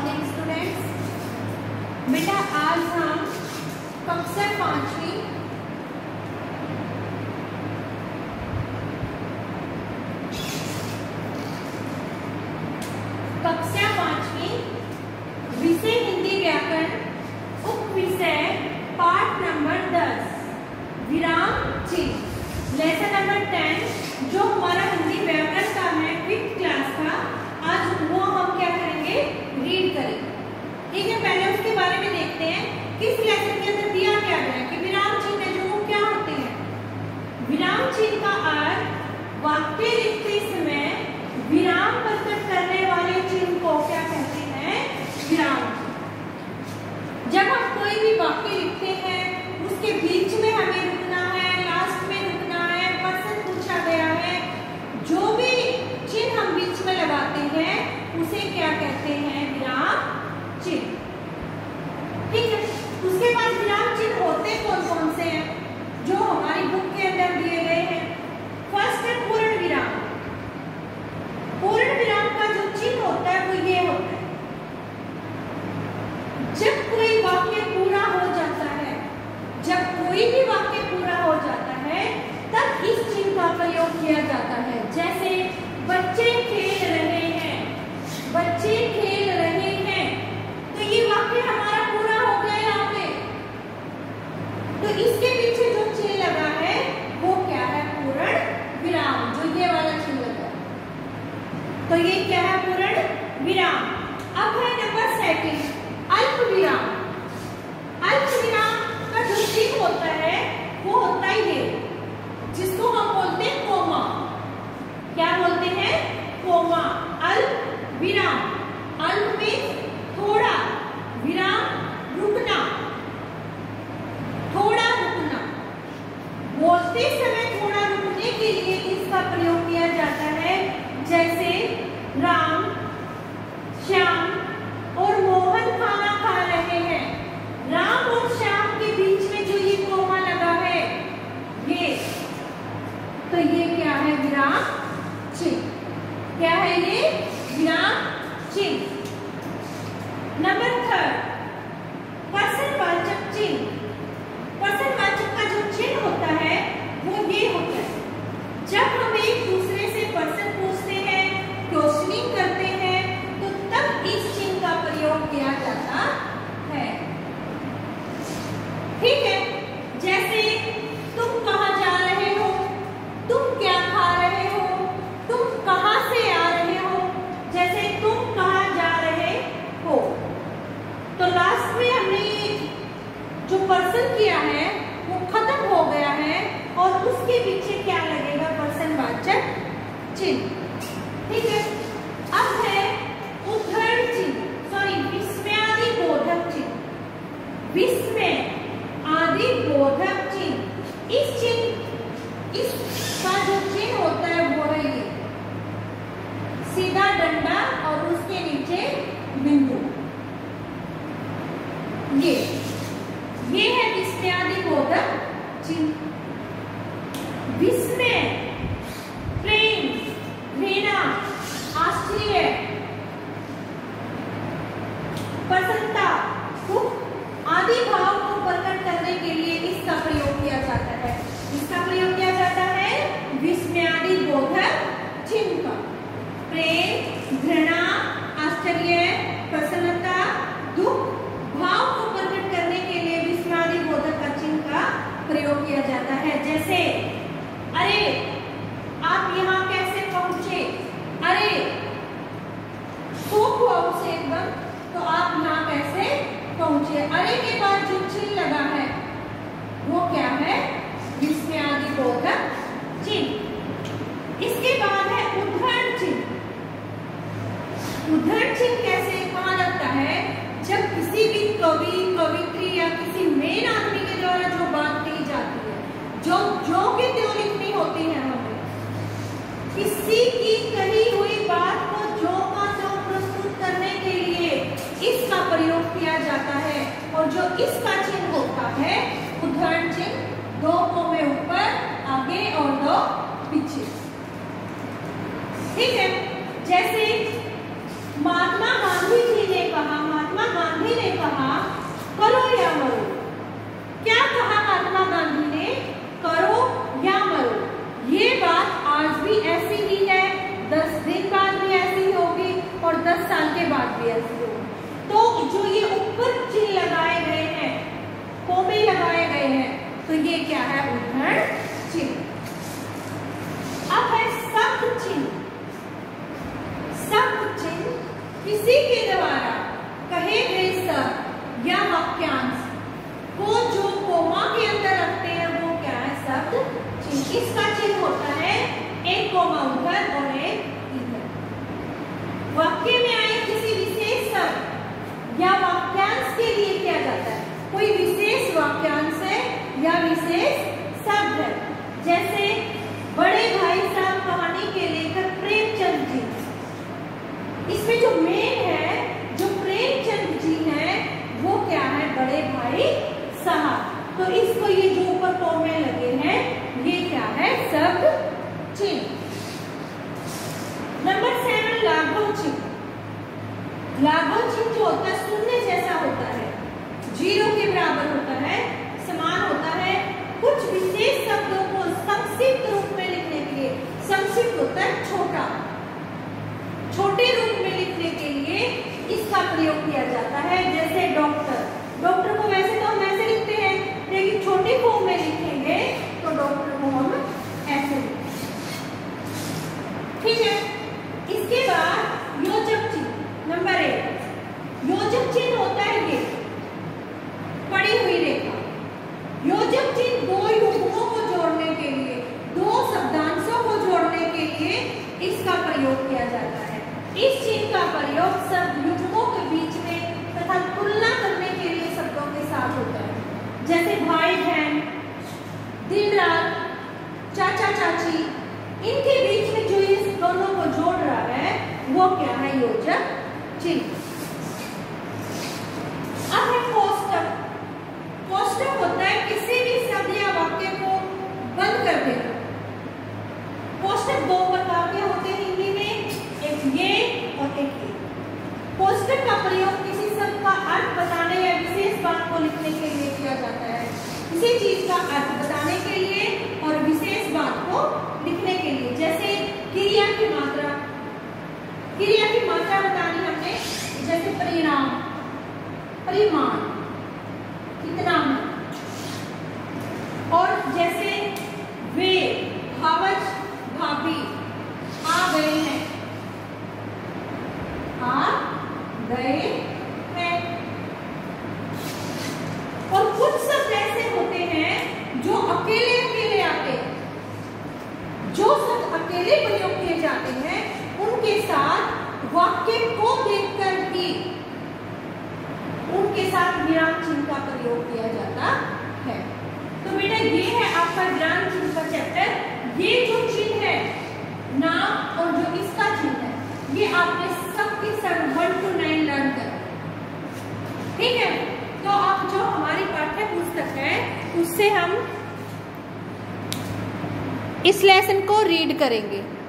Morning students. बेटा आज हम कक्षा 5वीं विषय हिंदी व्याकरण उप विषय पाठ नंबर 10 विराम चिन्ह लेसन नंबर 10 जो हमारा हिंदी व्याकरण का है 5th क्लास का, आज वो हम क्या करेंगे, रीड करेंगे। ठीक है, पहले उसके बारे में देखते हैं किस लेसन के अंदर दिया क्या गया है कि विराम चिन्ह है जो वो क्या होते हैं। विराम चिन्ह का अर्थ वाक्य लिखते समय विराम प्रकट करने वाले चिन्ह को क्या कहते हैं, विराम। जब हम कोई भी वाक्य लिखते हैं उसके बीच में हमें रुकना है, लास्ट में रुकना है, प्रश्न पूछा गया है, जो भी चिन्ह हम बीच में लगाते हैं उसे क्या कहते हैं, विराम चिन्ह। ठीक है, उसके बाद विराम चिन्ह होते कौन कौन से हैं जो हमारी बुक के अंदर दिए गए हैं। फर्स्ट है पूर्ण विराम। पूर्ण विराम का जो चिन्ह होता है वो ये होता है, जब कोई वाक्य पूरा हो जाता है, जब कोई भी वाक्य पूरा हो जाता है तब इस चिन्ह का प्रयोग किया जाता है। जैसे बच्चे खेल रहे हैं, बच्चे खेल रहे हैं, तो ये वाक्य हमारा पूरा हो गया यहाँ पे। तो इसके पीछे जो चिन्ह लगा है वो क्या है, पूर्ण विराम, जो ये वाला चिन्ह लगा है। तो ये क्या है, पूर्ण विराम। अब है नंबर 2 अल्प विराम। अल्प विराम का जो चिन्ह होता है वो होता है ये, जिसको हम बोलते हैं कोमा। क्या बोलते हैं, कोमा। अल्प विराम, अल्प में थोड़ा, विराम रुकना, थोड़ा रुकना। बोलते समय थोड़ा रुकने के लिए इसका प्रयोग किया जाता है। जैसे राम, श्याम और मोहन खाना खा रहे हैं। राम और श्याम के बीच में जो ये कोमा लगा है ये, तो ये क्या है, विराम चिन्ह। क्या है ये, विराम चिन्ह। नंबर 3 प्रश्नवाचक चिन्ह। प्रश्नवाचक का जो चिन्ह होता है वो ये होता है, जब हम एक दूसरे से प्रश्न पूछते हैं, क्वेश्चनिंग करते हैं, तो तब इस चिन्ह का प्रयोग किया जाता है। ठीक है, जैसे तुम कहाँ जा रहे हो, तुम क्या खा रहे हो, तुम कहाँ से आ रहे हो। जैसे तुम कहाँ जा रहे हो, तो लास्ट में हमने जो प्रश्न किया है वो खत्म हो गया है और उसके पीछे क्या लगेगा, प्रश्नवाचक चिन्ह। ठीक है, अब है उद्धरण चिन्ह, सॉरी विस्मयादि बोधक चिन्ह। विस्मय आदि बोधक चिन्ह, इस चिन्ह, इसका जो चिन्ह होता है वो है ये सीधा डंडा और उसके नीचे बिंदु। ये है विस्मयादि बोधक चिन्ह। विस्मय, प्रेम, घृणा, आश्चर्य, प्रसन्नता, सुख आदि भाव को प्रकट करने के लिए इसका प्रयोग किया जाता है। इसका प्रयोग किया जाता है विस्मयादि बोधक चिन्ह का। प्रेम, घृणा, आश्चर्य, प्रसन्नता, दुख भाव को प्रकट करने के लिए विस्मयादि बोधक का चिन्ह का प्रयोग किया जाता है। जैसे अरे आप यहाँ कैसे पहुंचे, अरे शौक हुआ उसे एकदम, तो आप यहाँ कैसे पहुंचे। अरे के बाद जो चिन्ह लगा है वो क्या है, विस्मयादि बोधक चिन्ह। इसके बाद है उद्धरण चिन्ह। उद्धरण चिन्ह कैसे, कहाँ लगता है, जब किसी भी कवि, कवित्री या किसी मेन आदमी के द्वारा जो बात कही जाती है, जो कि त्यों लिखनी होती है हमें, किसी की कही हुई बात को जो का त्यों प्रस्तुत करने के लिए इसका प्रयोग किया जाता है। और जो इसका चिन्ह होता है उद्धरण चिन्ह, 2 कोमे ऊपर, आगे और 2 पीछे। ठीक है, जैसे महात्मा गांधी जी ने कहा, महात्मा गांधी ने कहा करो या मरो। क्या कहा महात्मा गांधी ने? करो या मरो। ये बात आज भी ऐसी ही है, 10 दिन बाद भी ऐसी होगी और 10 साल के बाद भी ऐसी होगी। तो जो ये ऊपर चिन्ह लगाए गए हैं, कोमे लगाए गए हैं, तो ये क्या है? उद्धरण चिन्ह। अब है शब्द चिन्ह। शब्द चिन्ह किसी के द्वारा कहे गए शब्द या वाक्यांश को जो कोमा के अंदर रखते हैं वो क्या है? शब्द चिन्ह। इसका चिन्ह होता है एक कोमा उधर और एक इधर। वाक्य में आए किसी विशेष शब्द या वाक्यांश के लिए क्या जाता है? कोई विशेष वाक्यांश है या विशेष शब्द है। जैसे बड़े भाई साहब कहानी के लेखक प्रेमचंद जी, इसमें जो मेन है, जो प्रेमचंद जी हैं, वो क्या है? बड़े भाई साहब। तो इसको ये जो ऊपर कोमे लगे हैं, ये क्या है? शब्द चिन्ह। नंबर 7 लाघव चिन्ह। लाघव चिन्ह जो होता है शून्य जैसा होता है, 0 के बराबर होता है, समान होता है। कुछ विशेष शब्दों को संक्षिप्त रूप में लिखने के लिए, संक्षिप्त होता है छोटा, छोटे रूप में लिखने के लिए इसका प्रयोग किया जाता है। जैसे डॉक्टर, डॉक्टर को वैसे तो हम ऐसे लिखते हैं, लेकिन छोटे फॉर्म में लिखेंगे तो डॉक्टर को हम ऐसे लिखेंगे। ठीक है। इसके बाद योजक चिन्ह नंबर 1। योजक चिन्ह होता है ये पड़ी हुई रेखा। योजक चिन्ह दो युग्मों को जोड़ने के लिए, दो शब्दांशों को जोड़ने के लिए इसका प्रयोग किया जाता है। इस चिन्ह का प्रयोग शब्द युग्मों के बीच में तथा तुलना करने के लिए शब्दों के साथ होता है। जैसे भाई बहन, दिन रात, चाचा चाची, इनके बीच में जो इस दोनों को जोड़ रहा है वो क्या है? योजक चिन्ह। अब है कोष्टक। कोष्टक होता है किसी भी शब्द या वाक्य को बंद कर देना। कोष्टक 2 प्रकार के होते हैं हिंदी में, एक ये और एक ये। कोष्टक का प्रयोग किसी शब्द का अर्थ बताने या विशेष बात को लिखने के लिए किया जाता है। किसी चीज का अर्थ बताने के लिए और विशेष बात को लिखने के लिए। जैसे क्रिया की मात्रा, क्रिया की मात्रा बतानी हमने, जैसे परिणाम, परिमाण, कितना है। और जैसे वे, भावज, भाभी, आ गए हैं, आ गए हैं। और कुछ शब्द ऐसे होते हैं जो अकेले अकेले आते हैं। जो शब्द अकेले प्रयोग किए जाते हैं उनके साथ वाक्य को देखकर ही उनके साथ विराम चिन्ह का प्रयोग किया जाता है। तो बेटा ये है आपका विराम चिन्ह का चैप्टर। ये जो चिन्ह है नाम और जो इसका चिन्ह है, ये आपने सबके सब 1 to 9 लर्न कर। ठीक है। तो अब जो हमारी पाठ्य पुस्तक है उससे हम इस लेसन को रीड करेंगे।